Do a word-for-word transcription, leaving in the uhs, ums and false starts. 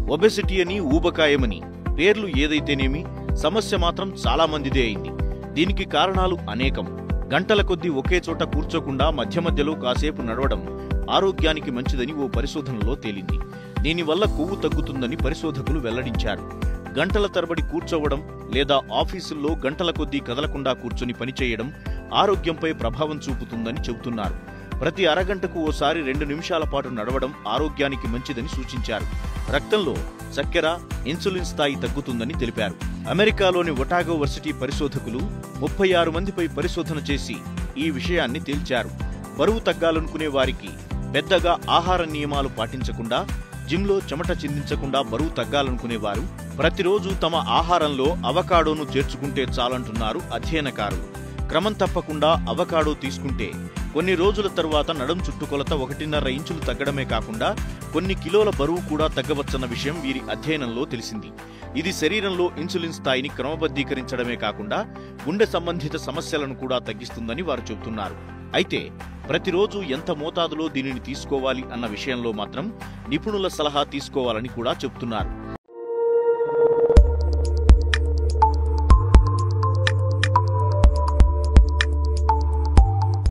Obesity అని, ఊబకాయమని పేర్లు ఏదైతేనేమి సమస్య మాత్రం చాలా మందిదే అయింది. దీనికి కారణాలు అనేకం. గంటల కొద్దీ ఒకే చోట కూర్చోకుండా మధ్య మధ్యలో కాసేపు నడవడం ఆరోగ్యానికి మంచిదని ఓ పరిశోధనలో తేలింది. దీనివల్ల కొవ్వు తగ్గుతుందని పరిశోధకులు వెల్లడించారు. గంటల తరబడి కూర్చోవడం లేదా ఆఫీసుల్లో గంటల కొద్దీ కదలకుండా కూర్చొని పనిచేయడం ఆరోగ్యంపై ప్రభావం చూపుతుందని చెబుతున్నారు. ప్రతి అరగంటకు ఓసారి రెండు నిమిషాల పాటు నడవడం ఆరోగ్యానికి మంచిదని సూచించారు. రక్తంలో చక్కెర, ఇన్సులిన్ స్థాయి తగ్గుతుందని తెలిపారు. అమెరికాలోని ఒటాగో వర్సిటీ పరిశోధకులు ముప్పై ఆరు మందిపై పరిశోధన చేసి ఈ విషయాన్ని తేల్చారు. బరువు తగ్గాలనుకునే వారికి పెద్దగా ఆహార నియమాలు పాటించకుండా, జిమ్లో చెమట చిందించకుండా బరువు తగ్గాలనుకునేవారు ప్రతిరోజు తమ ఆహారంలో అవకాడోను చేర్చుకుంటే చాలంటున్నారు అధ్యయనకారులు. క్రమం తప్పకుండా అవకాడో తీసుకుంటే కొన్ని రోజుల తరువాత నడుం చుట్టుకొలత ఒకటిన్నర ఇంచులు తగ్గడమే కాకుండా కొన్ని కిలోల బరువు కూడా తగ్గవచ్చన్న విషయం వీరి అధ్యయనంలో తెలిసింది. ఇది శరీరంలో ఇన్సులిన్ స్థాయిని క్రమబద్ధీకరించడమే కాకుండా గుండె సంబంధిత సమస్యలను కూడా తగ్గిస్తుందని వారు చెబుతున్నారు. అయితే ప్రతిరోజు ఎంత మోతాదులో దీనిని తీసుకోవాలి అన్న విషయంలో మాత్రం నిపుణుల సలహా తీసుకోవాలని కూడా చెబుతున్నారు.